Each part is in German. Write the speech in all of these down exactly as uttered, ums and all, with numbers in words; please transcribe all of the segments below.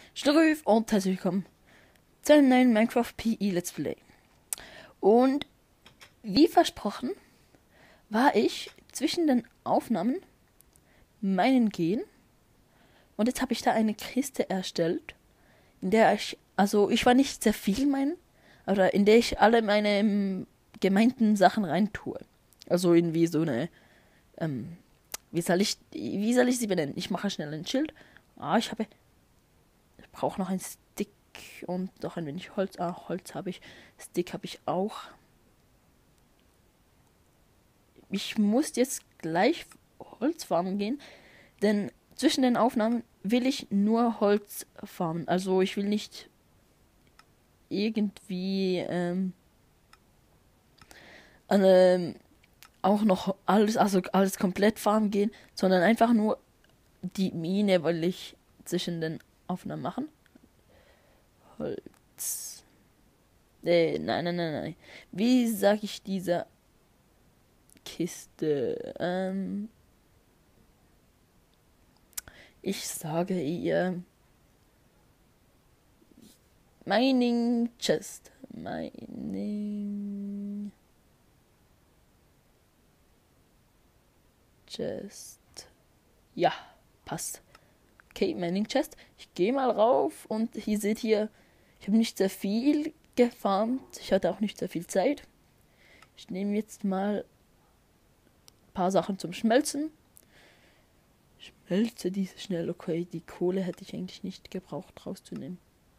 Schlürf und herzlich willkommen zu einem neuen Minecraft P E Let's Play. Und wie versprochen war ich zwischen den Aufnahmen meinen gehen und jetzt habe ich da eine Kiste erstellt, in der ich, also ich war nicht sehr viel meinen, aber in der ich alle meine ähm, gemeinten Sachen reintue. Also irgendwie so eine, ähm, wie soll ich, wie soll ich sie benennen? Ich mache schnell ein Schild. Ah, ich habe, ich brauche noch ein Stick und noch ein wenig Holz. Ah, Holz habe ich, Stick habe ich auch. Ich muss jetzt gleich Holz farmen gehen, denn zwischen den Aufnahmen will ich nur Holz farmen. Also ich will nicht irgendwie ähm, ähm, auch noch alles, also alles komplett farmen gehen, sondern einfach nur die Mine will ich zwischen den Aufnahmen machen. Holz. Äh, nein, nein, nein, nein. Wie sage ich dieser Kiste? Ähm, ich sage ihr Mining Chest. Mining Chest. Ja, passt. Okay, Mining Chest. Ich gehe mal rauf und hier seht ihr, ich habe nicht sehr viel gefarmt. Ich hatte auch nicht sehr viel Zeit. Ich nehme jetzt mal ein paar Sachen zum Schmelzen. Schmelze diese schnell. Okay, die Kohle hätte ich eigentlich nicht gebraucht rauszunehmen.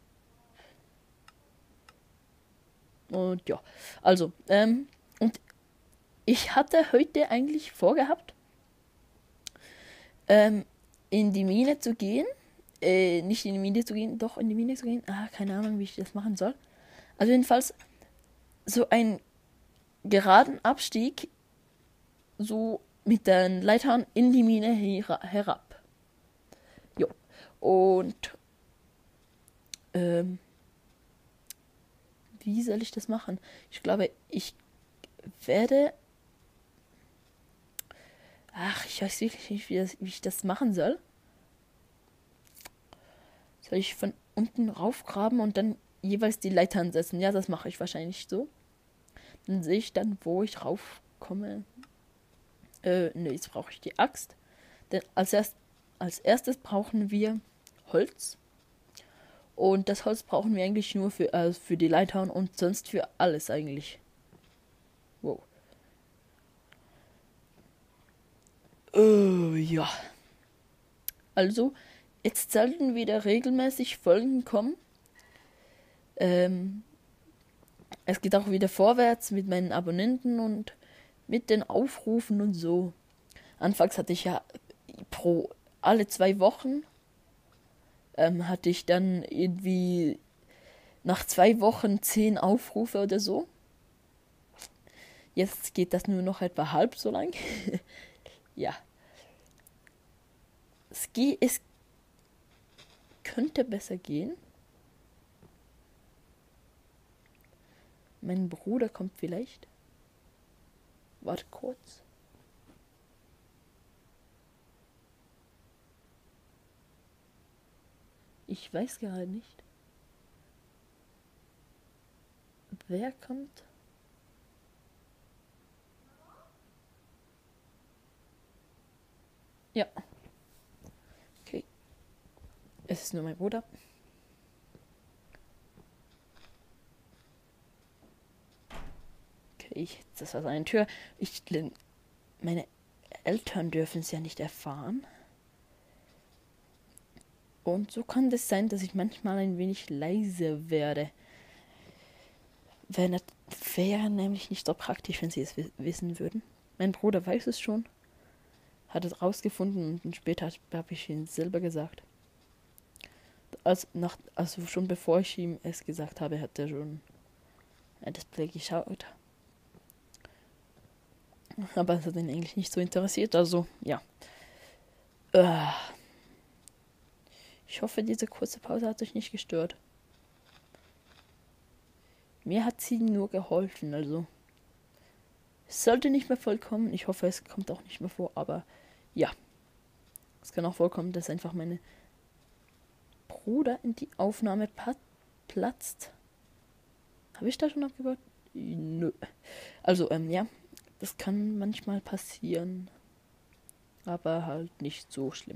Und ja, also, ähm, und ich hatte heute eigentlich vorgehabt, ähm, in die Mine zu gehen. Äh, nicht in die Mine zu gehen, doch in die Mine zu gehen. Ah, keine Ahnung, wie ich das machen soll. Also jedenfalls so einen geraden Abstieg, so mit den Leitern in die Mine her herab. Jo. Und, ähm, wie soll ich das machen? Ich glaube, ich werde... Ach, ich weiß wirklich nicht, wie, das, wie ich das machen soll. Soll ich von unten raufgraben und dann jeweils die Leitern setzen? Ja, das mache ich wahrscheinlich so. Dann sehe ich dann, wo ich raufkomme. Äh, ne, jetzt brauche ich die Axt. Denn als, erst, als erstes brauchen wir Holz. Und das Holz brauchen wir eigentlich nur für, äh, für die Leitern und sonst für alles eigentlich. Wow. Äh, ja. Also, jetzt sollten wieder regelmäßig Folgen kommen. Ähm, es geht auch wieder vorwärts mit meinen Abonnenten und mit den Aufrufen und so. Anfangs hatte ich ja pro alle zwei Wochen ähm, hatte ich dann irgendwie nach zwei Wochen zehn Aufrufe oder so. Jetzt geht das nur noch etwa halb so lang. Ja. Es, ge- es könnte besser gehen. Mein Bruder kommt vielleicht. Warte kurz. Ich weiß gerade nicht. Wer kommt? Ja. Okay. Es ist nur mein Bruder. Okay, ich, das war seine Tür. Ich, meine Eltern dürfen es ja nicht erfahren. Und so kann es sein, dass ich manchmal ein wenig leise werde. Wäre wär nämlich nicht so praktisch, wenn sie es wissen würden. Mein Bruder weiß es schon, hat es rausgefunden und später habe ich ihm selber gesagt. Also, nach, also schon bevor ich ihm es gesagt habe, hat er schon das Play geschaut. Aber es hat ihn eigentlich nicht so interessiert, also ja. Äh, ich hoffe, diese kurze Pause hat euch nicht gestört. Mir hat sie nur geholfen, also. Es sollte nicht mehr vollkommen. Ich hoffe, es kommt auch nicht mehr vor, aber ja. Es kann auch vorkommen, dass einfach meine Bruder in die Aufnahme platzt. Habe ich da schon abgebaut? Nö. Also, ähm, ja. Das kann manchmal passieren. Aber halt nicht so schlimm.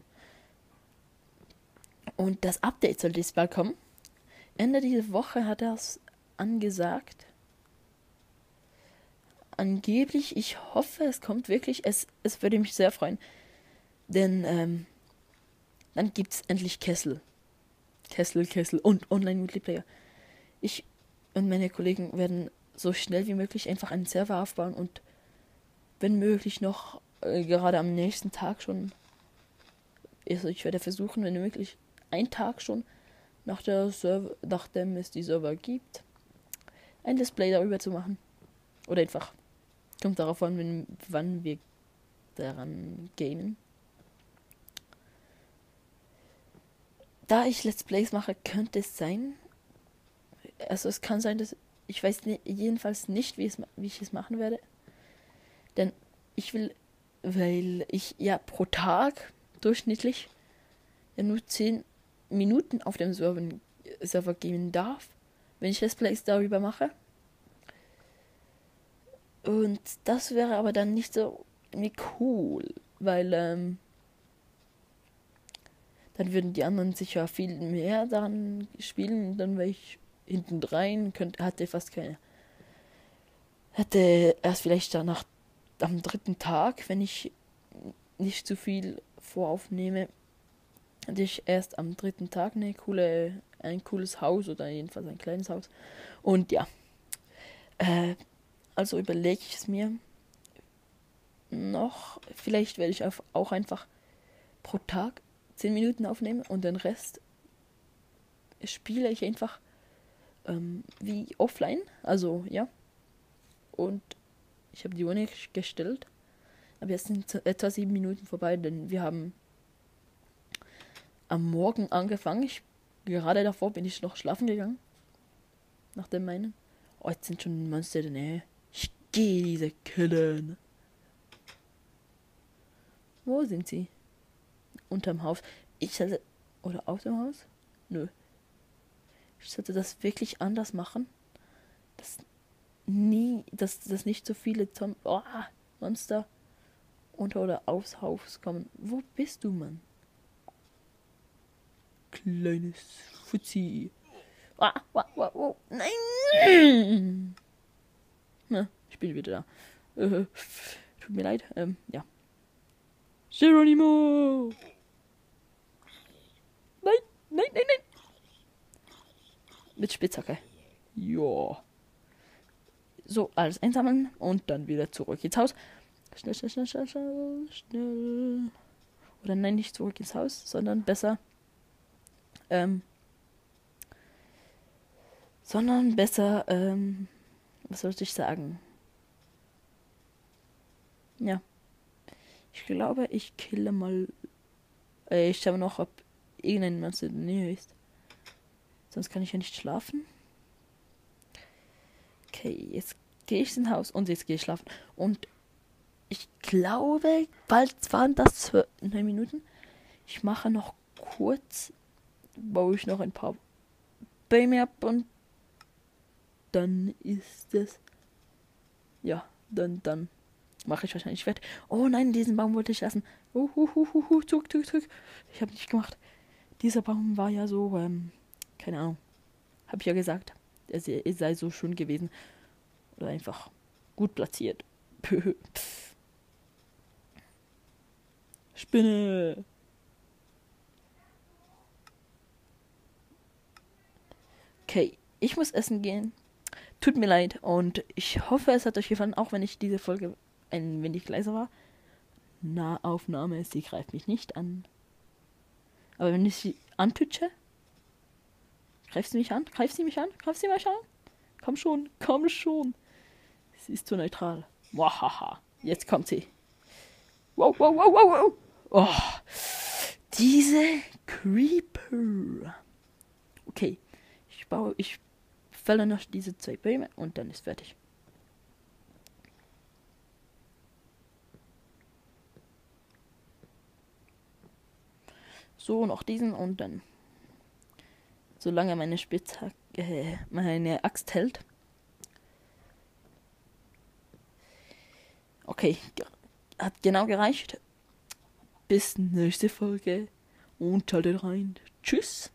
Und das Update soll jetzt bald kommen. Ende dieser Woche hat er es angesagt. Angeblich, ich hoffe, es kommt wirklich. Es, es würde mich sehr freuen. Denn, ähm, dann gibt's endlich Kessel. Kessel, Kessel und Online-Multiplayer. Ich und meine Kollegen werden so schnell wie möglich einfach einen Server aufbauen und wenn möglich noch äh, gerade am nächsten Tag schon, also ich werde versuchen, wenn möglich, einen Tag schon nach der Server, nachdem es die Server gibt, ein Display darüber zu machen. Oder einfach, kommt darauf an, wenn, wann wir daran gamen. Da ich Let's Plays mache, könnte es sein, also es kann sein, dass, ich weiß ne, jedenfalls nicht, wie, es, wie ich es machen werde, denn ich will, weil ich ja pro Tag durchschnittlich ja nur zehn Minuten auf dem Server, Server gehen darf, wenn ich Let's Plays darüber mache. Und das wäre aber dann nicht so cool, weil ähm, dann würden die anderen sicher viel mehr daran spielen und dann wäre ich hinten rein, könnte, hatte fast keine. Hatte erst vielleicht danach am dritten Tag, wenn ich nicht zu viel voraufnehme, hatte ich erst am dritten Tag eine coole, ein cooles Haus oder jedenfalls ein kleines Haus. Und ja, äh, also überlege ich es mir noch. Vielleicht werde ich auch einfach pro Tag zehn Minuten aufnehmen und den Rest spiele ich einfach ähm, wie offline. Also ja. Und ich habe die Uhr nicht gestellt. Aber jetzt sind etwa sieben Minuten vorbei, denn wir haben am Morgen angefangen. Ich, gerade davor bin ich noch schlafen gegangen. Nach dem meinen. Oh, jetzt sind schon Monster in der Nähe. Ich gehe diese killen. Wo sind sie? Unterm Haus. Ich sollte. Oder auf dem Haus? Nö. Ich sollte das wirklich anders machen. Dass nie. Dass, dass nicht so viele Zom oh, Monster unter oder aufs Haus kommen. Wo bist du, Mann? Kleines Fuzzi. Ah, ah, ah, oh, nein! Na, ich bin wieder da. Äh, tut mir leid. Ähm, ja. Geronimo! Nein, nein, nein, nein! Mit Spitzhacke. Ja. So, alles einsammeln und dann wieder zurück ins Haus. Schnell, schnell, schnell, schnell, schnell, schnell. Oder nein, nicht zurück ins Haus, sondern besser. Ähm. Sondern besser, ähm. Was sollte ich sagen? Ja. Ich glaube, ich kille mal. Äh, ich schaue noch, ob irgendein Monster in der Nähe ist. Sonst kann ich ja nicht schlafen. Okay, jetzt gehe ich ins Haus und jetzt gehe ich schlafen. Und ich glaube, bald waren das zwölf Minuten. Ich mache noch kurz, baue ich noch ein paar Bäume ab und dann ist es. Ja, dann, dann mache ich wahrscheinlich fertig. Oh nein, diesen Baum wollte ich lassen. Uh, uh, uh, uh, uh, zurück, zurück, zurück. Ich habe nicht gemacht. Dieser Baum war ja so, ähm, keine Ahnung. Habe ich ja gesagt. Er sei so schön gewesen. Oder einfach gut platziert. Spinne. Okay, ich muss essen gehen. Tut mir leid und ich hoffe, es hat euch gefallen, auch wenn ich diese Folge ein wenig leiser war. Nahaufnahme, sie greift mich nicht an. Aber wenn ich sie antütsche, greift sie mich an? Greift sie mich an? Greift sie mich an? Komm schon, komm schon. Sie ist zu neutral. Wahaha, jetzt kommt sie. Wow, wow, wow, wow, wow. Oh, diese Creeper. Okay, ich baue, ich fälle noch diese zwei Bäume und dann ist fertig. So, noch diesen und dann solange meine Spitzhacke, äh, meine Axt hält. Okay, hat genau gereicht. Bis nächste Folge und schaltet rein. Tschüss.